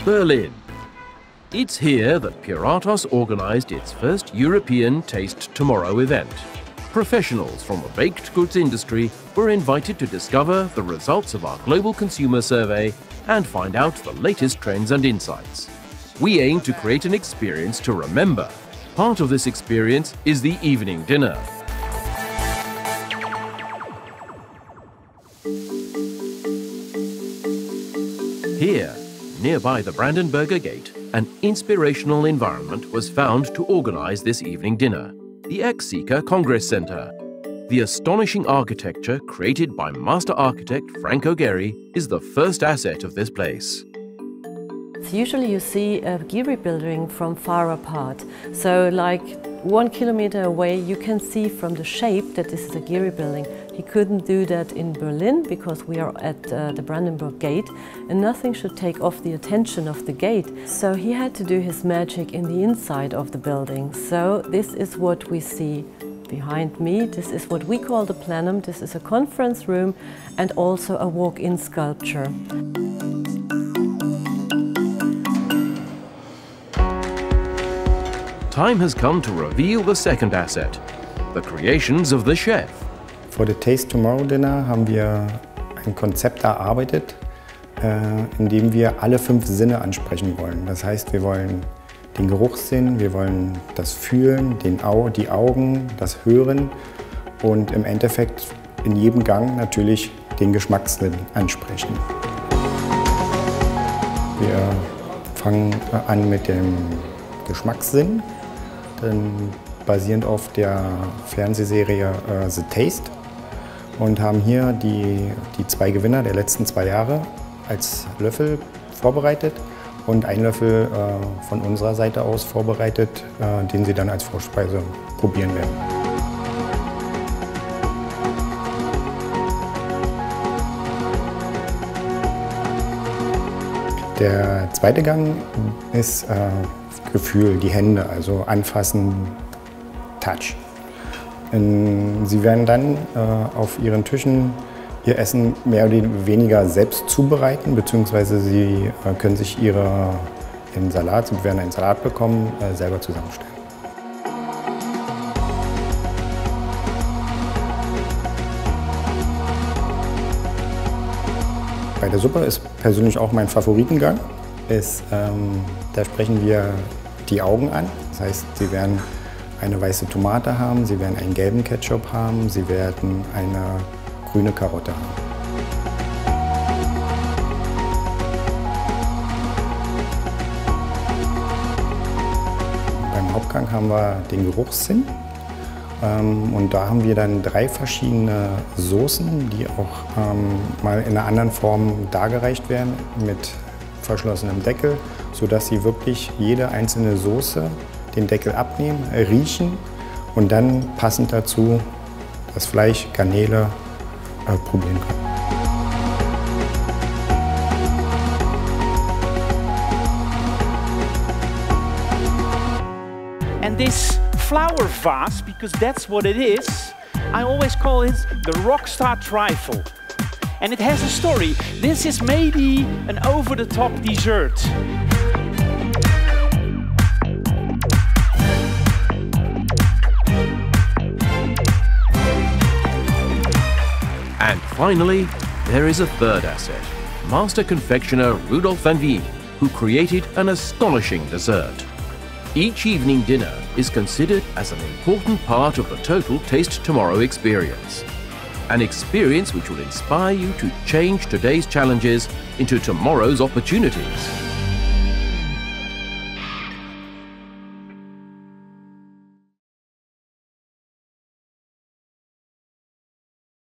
Berlin. It's here that Puratos organized its first European Taste Tomorrow event. Professionals from the baked goods industry were invited to discover the results of our global consumer survey and find out the latest trends and insights. We aim to create an experience to remember. Part of this experience is the evening dinner. Here, nearby the Brandenburger Gate, an inspirational environment was found to organize this evening dinner, the Execa Congress Center. The astonishing architecture created by master architect Franco Gehry is the first asset of this place. Usually you see a Gehry building from far apart. So like 1 kilometer away you can see from the shape that this is a Gehry building. He couldn't do that in Berlin because we are at the Brandenburg Gate and nothing should take off the attention of the gate. So he had to do his magic in the inside of the building. So this is what we see behind me. This is what we call the plenum. This is a conference room and also a walk-in sculpture. Time has come to reveal the second asset, the creations of the chef. Für das Taste Tomorrow Dinner haben wir ein Konzept erarbeitet, in dem wir alle 5 Sinne ansprechen wollen. Das heißt, wir wollen den Geruchssinn, wir wollen das Fühlen, die Augen, das Hören und im Endeffekt in jedem Gang natürlich den Geschmackssinn ansprechen. Wir fangen an mit dem Geschmackssinn, basierend auf der Fernsehserie The Taste. Und haben hier die 2 Gewinner der letzten 2 Jahre als Löffel vorbereitet und einen Löffel von unserer Seite aus vorbereitet, den sie dann als Vorspeise probieren werden. Der zweite Gang ist Gefühl, die Hände, also anfassen, Touch. Sie werden dann auf ihren Tischen ihr Essen mehr oder weniger selbst zubereiten, beziehungsweise sie können sich ihren Salat, sie werden einen Salat bekommen, selber zusammenstellen. Bei der Suppe ist persönlich auch mein Favoritengang. Da sprechen wir die Augen an, das heißt, sie werden eine weiße Tomate haben, sie werden einen gelben Ketchup haben, sie werden eine grüne Karotte haben. Beim Hauptgang haben wir den Geruchssinn und da haben wir dann 3 verschiedene Soßen, die auch mal in einer anderen Form dargereicht werden mit verschlossenem Deckel, sodass Sie wirklich jede einzelne Soße den Deckel abnehmen, riechen und dann passend dazu das Fleisch, Garnele probieren können. And this flower vase, because that's what it is, I always call it the Rockstar Trifle. And it has a story. This is maybe an over-the-top dessert. And finally, there is a third asset, master confectioner Rudolf van Veen, who created an astonishing dessert. Each evening dinner is considered as an important part of the total Taste Tomorrow experience. An experience which will inspire you to change today's challenges into tomorrow's opportunities.